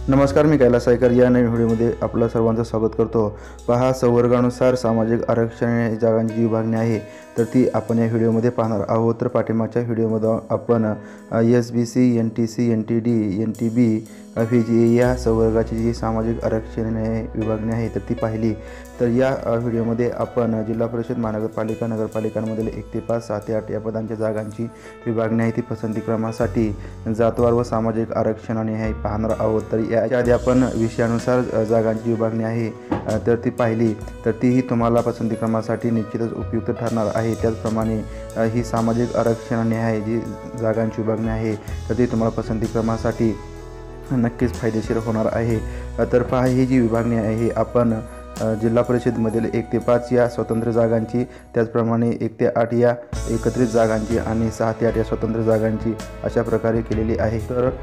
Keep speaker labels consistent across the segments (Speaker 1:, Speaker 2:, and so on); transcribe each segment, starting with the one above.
Speaker 1: नमस्कार, मी कैलास सायकर या नवीन व्हिडिओमध्ये आपलं सर्वांचं स्वागत करतो। पहा, संवर्गानुसार सामाजिक आरक्षण जागांची जी विभागणी आहे तर ती आपण या व्हिडिओमध्ये पाहणार आहोत। तर पाठीमागच्या व्हिडिओमध्ये आपण SBC, NTC, NTD, NTB, FEG या संवर्गाची जी सामाजिक आरक्षण विभागणी आहे तर ती पाहिली। तर या व्हिडिओमध्ये आपण जिल्हा परिषद, महानगरपालिका, नगरपालिकांमधील 1 ते 5, 6 ते 8 या पदांच्या जागांची विभागणी आहे ती पसंती क्रमासाठी जातवार व सामाजिक आरक्षणाने आहे पाहणार आहोत। तर याच्या आधी आपण विषयानुसार जागांची विभागणी आहे तर ती पाहिली, तर तीही तुम्हाला पसंती क्रमासाठी निश्चितच उपयुक्त ठरणार आहे। त्याचप्रमाणे ही सामाजिक आरक्षणाने आहे जी जागांची विभागणी आहे तर ती तुम्हाला पसंती क्रमासाठी नक्कीच फायदेशीर होणार आहे। तर पहा, ही जी विभागणी आहे आपण जिल्हा परिषदमधील 1 ते 5 या स्वतंत्र जागांची, त्याचप्रमाणे 1 ते 8 या एकत्रित जागांची आणि 6 ते 8 या स्वतंत्र जागांची अशा प्रकारे केलेली आहे।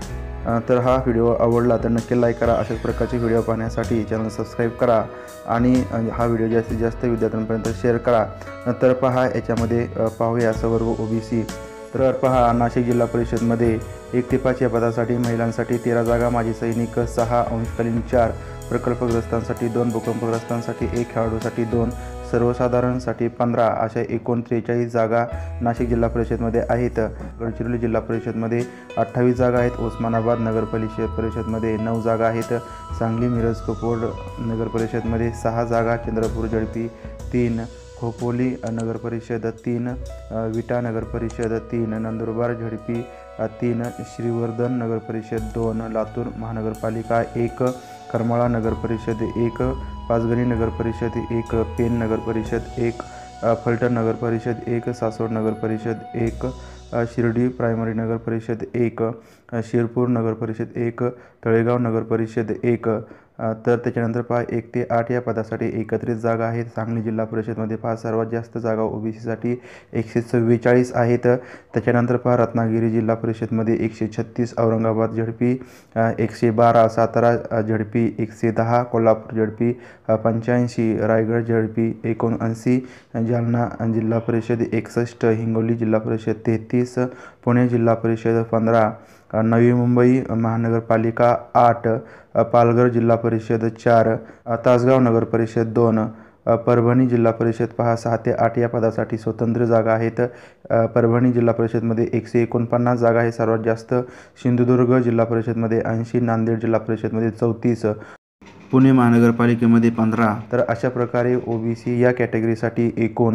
Speaker 1: तर हा व्हिडिओ आवडला तर नक्की लाईक करा। अशाच प्रकारचे व्हिडिओ पाहण्यासाठी चॅनल सबस्क्राईब करा आणि हा व्हिडिओ जास्तीत जास्त विद्यार्थ्यांपर्यंत शेअर करा। तर पहा, याच्यामध्ये पाहूया संवर्ग OBC। तर पहा, नाशिक जिल्हा परिषदमध्ये 1 ते 5 या पदासाठी महिलांसाठी 13 जागा, माजी सैनिक 6, अंशकालीन 4, प्रकल्पग्रस्तांसाठी 2, भूकंपग्रस्तांसाठी 1, खेळाडूसाठी 2, सर्वसाधारणसाठी 15 अशा एकूण 43 जागा नाशिक जिल्हा परिषदमध्ये आहेत। गडचिरोली जिल्हा परिषदमध्ये 28 जागा आहेत। उस्मानाबाद नगर परिषदमध्ये 9 जागा आहेत। सांगली, मिरज, कुपवाड नगर परिषदमध्ये 6 जागा, चंद्रपूर ZP 3, खोपोली नगर परिषद 3, विटा नगर परिषद 3, नंदुरबार ZP 3, श्रीवर्धन नगर परिषद 2, लातूर महानगरपालिका 1, करमाळा नगर परिषद 1, पाचगणी नगर परिषद 1, पेन नगर परिषद 1, फलटण नगर परिषद 1, सासवड नगर परिषद 1, शिर्डी प्रायमरी नगर परिषद 1, शिरपूर नगर परिषद 1, तळेगाव नगर परिषद 1। तर त्याच्यानंतर पहा, 1 ते 8 या पदासाठी एकत्रित जागा आहेत। सांगली जिल्हा परिषदमध्ये पहा सर्वात जास्त जागा OBCसाठी 144 आहेत। त्याच्यानंतर पहा, रत्नागिरी जिल्हा परिषदमध्ये 136, Aurangabad ZP 112, Satara ZP 110, Kolhapur ZP 85, Raigad ZP 79, Jalna जिल्हा परिषद 61, हिंगोली जिल्हा परिषद 33, पुणे जिल्हा परिषद 15, नवी मुंबई महानगरपालिका 8, पालघर जिल्हा परिषद 4, तासगाव नगर परिषद 2, परभणी जिल्हा परिषद पहा 6 ते 8 या पदासाठी स्वतंत्र जागा आहेत। परभणी जिल्हा परिषदमध्ये 149 जागा आहे सर्वात जास्त। सिंधुदुर्ग जिल्हा परिषदमध्ये 80, नांदेड जिल्हा परिषदमध्ये 34, पुणे महानगरपालिकेमध्ये 15। तर अशा प्रकारे OBC या कॅटेगरीसाठी एकूण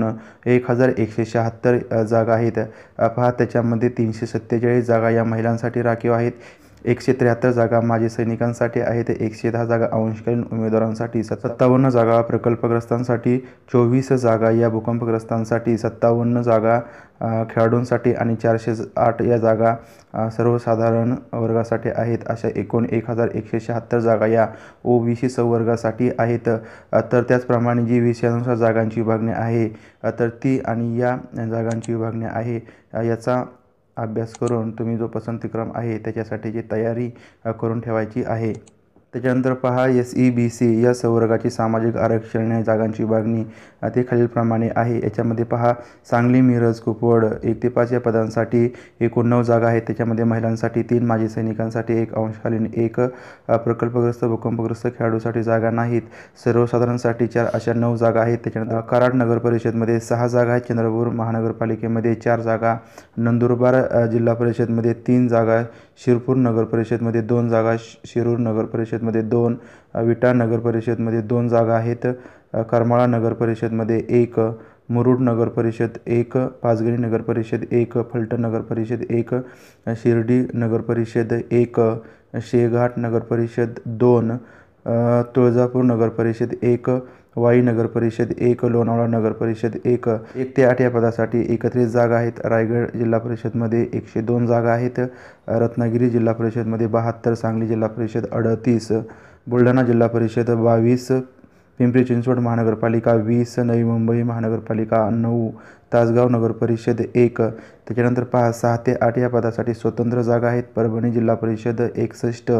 Speaker 1: 1176 जागा आहेत। पहा, त्याच्यामध्ये 347 जागा या महिलांसाठी राखीव आहेत, 173 जागा माजी सैनिकांसाठी आहेत, 110 जागा अंशकालीन उमेदवारांसाठी, 57 जागा प्रकल्पग्रस्तांसाठी, 24 जागा या भूकंपग्रस्तांसाठी, 57 जागा खेळाडूंसाठी आणि 408 या जागा सर्वसाधारण वर्गासाठी आहेत। अशा एकूण 1176 जागा या OBC संवर्गासाठी आहेत। तर त्याचप्रमाणे जी विषयानुसार जागांची विभागणी आहे तर ती आणि या जागांची विभागणी आहे याचा अभ्यास करून तुम्ही जो पसंतीक्रम आहे त्याच्यासाठीची तयारी करून ठेवायची आहे। त्याच्यानंतर पहा, SEBC या संवर्गाची सामाजिक आरक्षण जागांची विभागणी ते खालीलप्रमाणे आहे। याच्यामध्ये पहा, सांगली, मिरज, कुपवाड 1 ते 5 या पदांसाठी एकूण 9 जागा आहेत। त्याच्यामध्ये महिलांसाठी 3, माजी सैनिकांसाठी 1, अंशकालीन 1, प्रकल्पग्रस्त भूकंपग्रस्त खेळाडूसाठी जागा नाहीत, सर्वसाधारणसाठी 4 अशा 9 जागा आहेत। त्याच्यानंतर कराड नगर परिषदमध्ये 6 जागा आहेत, चंद्रपूर महानगरपालिकेमध्ये 4 जागा, नंदुरबार जिल्हा परिषदमध्ये 3 जागा, शिरपूर नगर परिषदमध्ये 2 जागा, शिरूर नगर परिषदमध्ये 2, विटा नगर परिषदमध्ये 2 जागा आहेत, करमाळा नगर परिषदमध्ये 1, मुरुड नगर परिषद 1, पाचगणी नगर परिषद 1, फलटण नगर परिषद 1, शिर्डी नगर परिषद 1, शेघाट नगर परिषद 2, तुळजापूर नगर परिषद 1, वाई नगर परिषद 1, लोणावळा नगर परिषद 1। 1 ते 8 या पदासाठी एकत्रित जागा आहेत। रायगड जिल्हा परिषदमध्ये 102 जागा आहेत, रत्नागिरी जिल्हा परिषदमध्ये 72, सांगली जिल्हा परिषद 38, बुलढाणा जिल्हा परिषद 22, पिंपरी चिंचवड महानगरपालिका 20, नवी मुंबई महानगरपालिका 9, तासगाव नगर परिषद 1। त्याच्यानंतर पहा, 6 ते 8 या पदासाठी स्वतंत्र जागा आहेत। परभणी जिल्हा परिषद 61,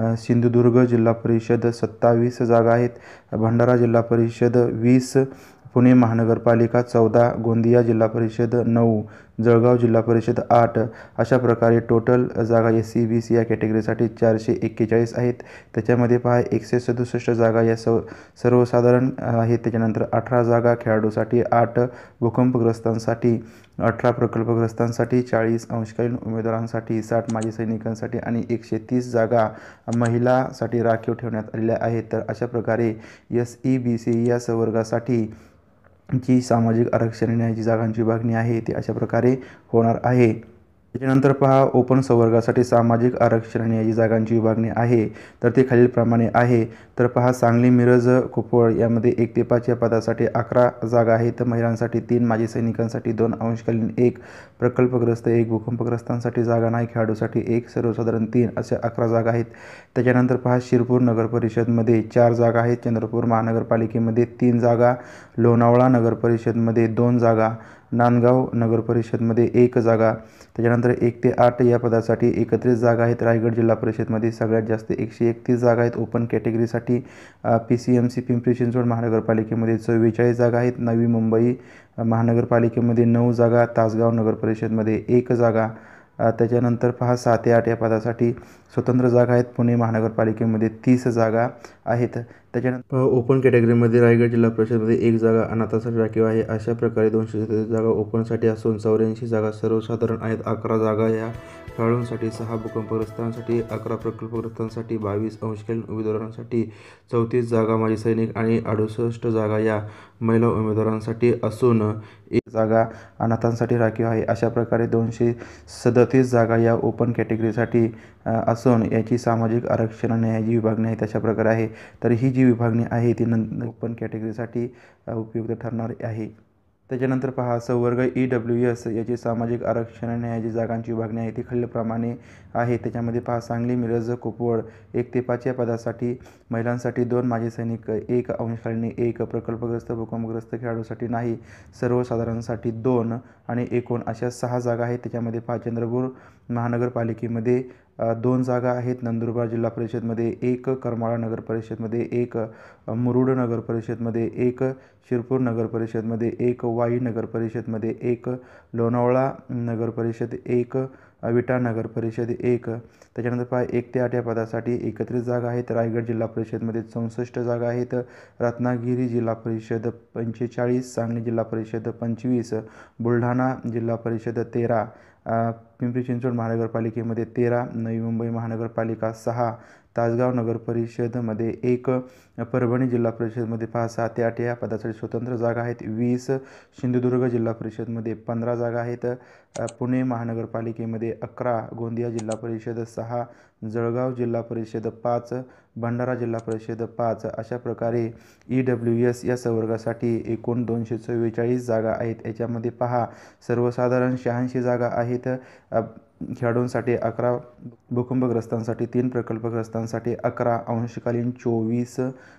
Speaker 1: सिंधुदुर्ग जिल्हा परिषद 27 जागा आहेत, भंडारा जिल्हा परिषद 20, पुणे महानगरपालिका 14, गोंदिया जिल्हा परिषद 9, जळगाव जिल्हा परिषद 8 अशा प्रकारे टोटल जागा SC-BC या कॅटेगरीसाठी 441 आहेत. त्याच्यामध्ये पहा 167 जागा या सर्वसाधारण आहेत. त्याच्यानंतर 18 जागा खेळाडूसाठी, 8 भूकंपग्रस्तांसाठी, 18 प्रकल्पग्रस्तांसाठी, 40 अंशकालीन उमेदवारांसाठी, 60 माजी सैनिकांसाठी आणि 130 जागा महिलांसाठी राखीव ठेवण्यात आलेल्या आहेत. तर अशा प्रकारे SC-BC या संवर्गासाठी जी सामाजिक आरक्षण न्यायाची जागांची विभागणी आहे ती अशा प्रकारे होणार आहे. त्याच्यानंतर पहा ओपन संवर्गासाठी सामाजिक आरक्षण न्यायाची जागांची विभागणी आहे तर ते खालीलप्रमाणे आहे. तर पहा सांगली, मिरज, कुपवाड यामध्ये 1 ते 5 या पदासाठी 11 जागा आहेत. महिलांसाठी 3, माजी सैनिकांसाठी 2, अंशकालीन 1, प्रकल्पग्रस्त 1, भूकंपग्रस्तांसाठी जागा नाही, खेळाडूसाठी 1, सर्वसाधारण 3 अशा 11 जागा आहेत. त्याच्यानंतर पहा शिरपूर नगर परिषदमध्ये 4 जागा आहेत. चंद्रपूर महानगरपालिकेमध्ये 3 जागा, लोणावळा नगर परिषदमध्ये 2 जागा, नांदगाव नगर परिषदमध्ये 1 जागा. त्याच्यानंतर 1 ते 8 या पदासाठी 31 जागा आहेत. रायगड जिल्हा परिषदमध्ये सगळ्यात जास्त 131 जागा आहेत. ओपन कॅटेगरीसाठी PCMC पिंपरी चिंचवड महानगरपालिकेमध्ये 44 जागा आहेत. नवी मुंबई महानगरपालिकेमध्ये 9 जागा, तासगाव नगर परिषदमध्ये 1 जागा. त्याच्यानंतर पहा 7 ते 8 या पदासाठी स्वतंत्र जागा आहेत. पुणे महानगरपालिकेमध्ये 30 जागा आहेत. त्याच्यानंतर ओपन कॅटेगरीमध्ये रायगड जिल्हा परिषदमध्ये 1 जागा अनाथांसाठी राखीव आहे. अशा प्रकारे 237 जागा ओपनसाठी असून 84 जागा सर्वसाधारण आहेत. 11 जागा या खेळाडूंसाठी, 6 भूकंपग्रस्तांसाठी, 11 प्रकल्पग्रस्तांसाठी, 22 अंशकालीन उमेदवारांसाठी, 34 जागा माजी सैनिक आणि 68 जागा या महिला उमेदवारांसाठी असून 1 जागा अनाथांसाठी राखीव आहे. अशा प्रकारे 237 जागा या ओपन कॅटेगरीसाठी असून याची सामाजिक आरक्षण न्यायाची विभागणी आहे तशा प्रकारे आहे. तर ही जी विभागणी आहे ती ओपन कॅटेगरीसाठी उपयुक्त ठरणार आहे. त्याच्यानंतर पहा संवर्ग EWS याची सामाजिक आरक्षण न्यायाची जागांची विभागणी आहे ती खालीलप्रमाणे आहे. त्याच्यामध्ये पहा सांगली, मिरज, कुपवाड 1 ते 5 या पदासाठी महिलांसाठी 2, माजी सैनिक 1, अंशकालीन 1, प्रकल्पग्रस्त भूकंपग्रस्त खेळाडूसाठी नाही, सर्वसाधारणसाठी 2 आणि एकूण अशा 6 जागा आहेत. त्याच्यामध्ये पहा चंद्रपूर महानगरपालिकेमध्ये 2 जागा आहेत. नंदुरबार जिल्हा परिषदमध्ये 1, करमाळा नगर परिषदमध्ये 1, मुरुड नगर परिषदमध्ये 1, शिरपूर नगर परिषदमध्ये 1, वाई नगर परिषदमध्ये 1, लोणावळा नगर परिषद 1, विटा नगर परिषद 1. त्याच्यानंतर पहा 1 ते 8 या पदासाठी 31 जागा आहेत. रायगड जिल्हा परिषदमध्ये 64 जागा आहेत. रत्नागिरी जिल्हा परिषद 45, सांगली जिल्हा परिषद 25, बुलढाणा जिल्हा परिषद 13, पिंपरी चिंचवड महानगरपालिकेमध्ये 13, नवी मुंबई महानगरपालिका 6, तासगाव नगर परिषदमध्ये 1, परभणी जिल्हा परिषदमध्ये पहा 7 ते 8 या पदासाठी स्वतंत्र जागा आहेत. 20, सिंधुदुर्ग जिल्हा परिषदमध्ये 15 जागा आहेत. पुणे महानगरपालिकेमध्ये 11, गोंदिया जिल्हा परिषद 6, जळगाव जिल्हा परिषद 5, भंडारा जिल्हा परिषद 5 अशा प्रकारे EWS या संवर्गासाठी एकूण 244 जागा आहेत. याच्यामध्ये पहा सर्वसाधारण 86 जागा आहेत. खेळाडूंसाठी 11, भूकंपग्रस्तांसाठी 3, प्रकल्पग्रस्तांसाठी 11, अंशकालीन 24,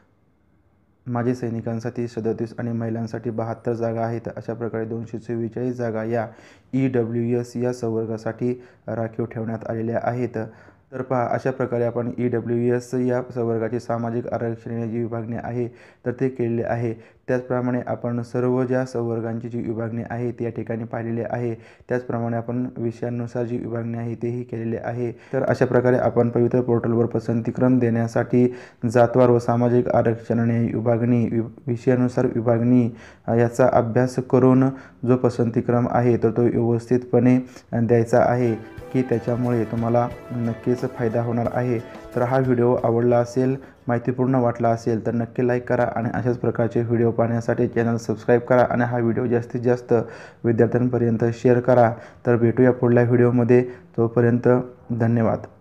Speaker 1: माजी सैनिकांसाठी 37 आणि महिलांसाठी 72 जागा आहेत. अशा प्रकारे 244 जागा या EWS या संवर्गासाठी राखीव ठेवण्यात आलेल्या आहेत. तर पहा अशा प्रकारे आपण EWS या संवर्गाची सामाजिक आरक्षण जी विभागणी आहे तर ते केलेले आहे. त्याचप्रमाणे आपण सर्व ज्या संवर्गांची जी विभागणी आहे ती या ठिकाणी पाहिलेली आहे. त्याचप्रमाणे आपण विषयानुसार जी विभागणी आहे तेही केलेले आहे. तर अशा प्रकारे आपण पवित्र पोर्टलवर पसंतीक्रम देण्यासाठी जातवार व सामाजिक आरक्षण विभागणी विषयानुसार विभागणी याचा अभ्यास करून जो पसंतीक्रम आहे तर तो व्यवस्थितपणे द्यायचा आहे की त्याच्यामुळे तुम्हाला नक्कीच फायदा होणार आहे. तर हा व्हिडिओ आवडला असेल, माहितीपूर्ण वाटला असेल तर नक्की लाईक करा आणि अशाच प्रकारचे व्हिडिओ पाहण्यासाठी चॅनल सबस्क्राईब करा आणि हा व्हिडिओ जास्तीत जास्त विद्यार्थ्यांपर्यंत शेअर करा. तर भेटूया पुढल्या व्हिडिओमध्ये. तोपर्यंत धन्यवाद.